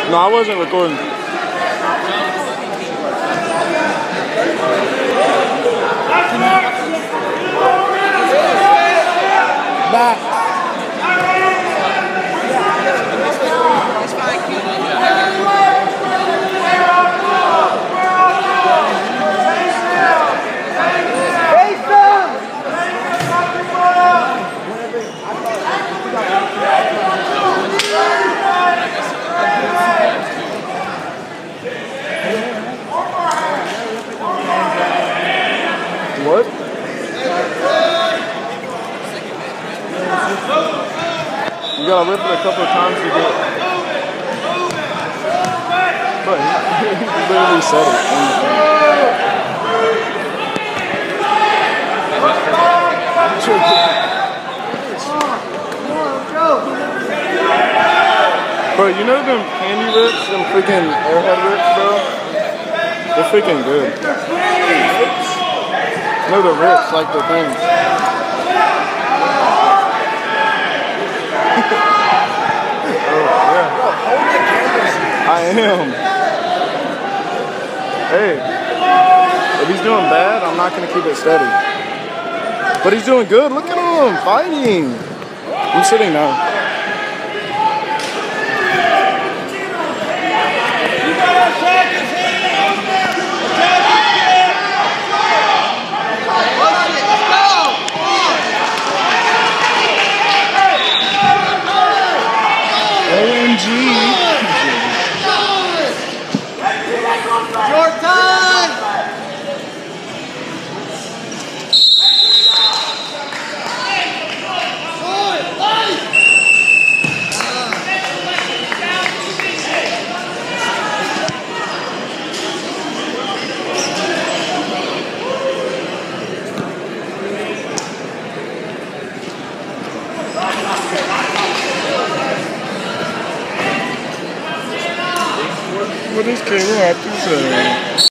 No, I wasn't recording. Bye. What? You gotta lift it a couple of times to get. But he literally said it on the phone. Bro, you know them candy rips, them freaking airhead rips, bro? They're freaking good. No, the rips, like the things. Oh, yeah. I am. Hey, if he's doing bad, I'm not going to keep it steady. But he's doing good. Look at him fighting. I'm sitting now. What does Kayla have to say?